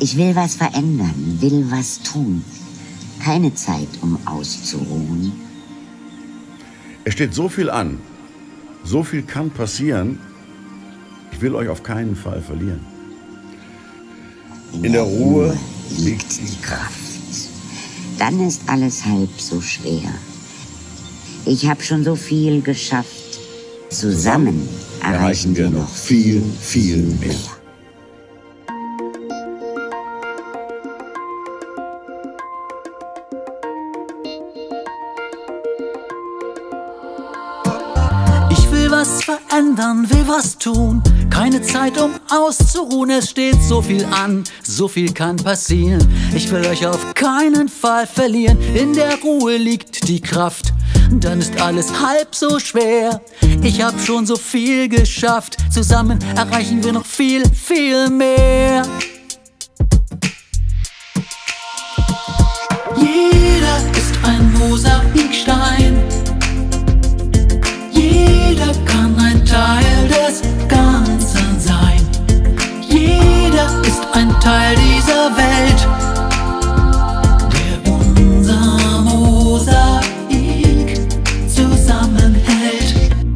Ich will was verändern, will was tun. Keine Zeit, um auszuruhen. Es steht so viel an. So viel kann passieren. Ich will euch auf keinen Fall verlieren. In der Ruhe liegt die Kraft. Dann ist alles halb so schwer. Ich habe schon so viel geschafft. Zusammen erreichen wir noch viel, viel mehr. Ich will was verändern, will was tun. Keine Zeit, um auszuruhen. Es steht so viel an, so viel kann passieren. Ich will euch auf keinen Fall verlieren. In der Ruhe liegt die Kraft. Dann ist alles halb so schwer. Ich hab schon so viel geschafft. Zusammen erreichen wir noch viel, viel mehr. Jeder ist ein Mosaikstein. Jeder kann ein Teil des Ganzen sein. Jeder ist ein Teil dieser Welt, der unser Mosaik zusammenhält.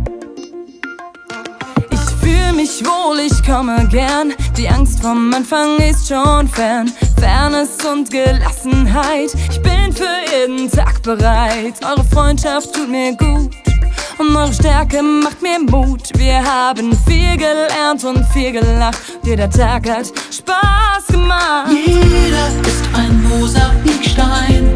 Ich fühle mich wohl, ich komme gern. Die Angst vom Anfang ist schon fern. Fairness und Gelassenheit, ich bin für jeden Tag bereit. Eure Freundschaft tut mir gut und eure Stärke macht mir Mut. Wir haben viel gelernt und viel gelacht. Jeder Tag hat Spaß gemacht. Jeder ist ein Mosaikstein.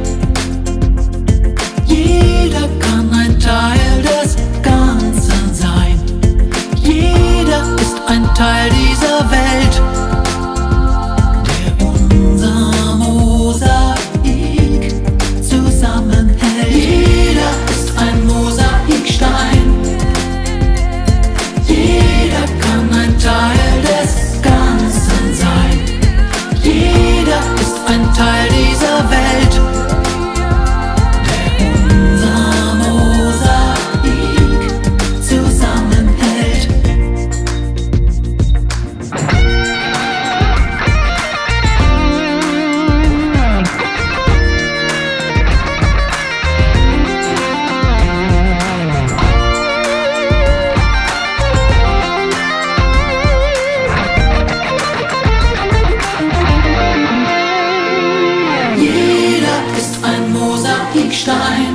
Jeder kann ein Teil des Ganzen sein. Jeder ist ein Teil dieser Welt, der unser Mosaik zusammenhält. Jeder ist ein Mosaikstein. Jeder kann ein Teil des Ganzen sein. Jeder ist ein Teil dieser Welt, der unser Mosaik zusammenhält. Jeder ist ein Mosaikstein.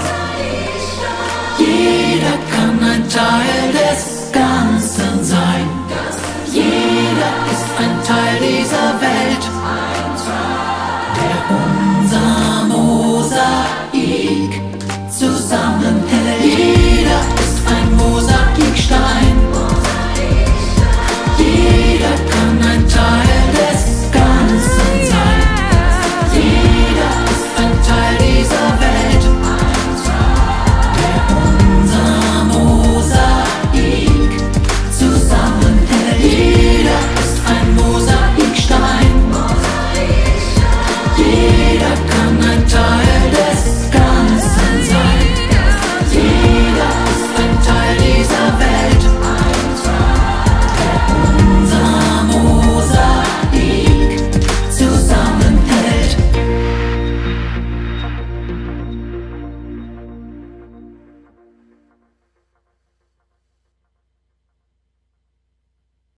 Jeder kann ein Teil des Ganzen sein. Jeder ist ein Teil dieser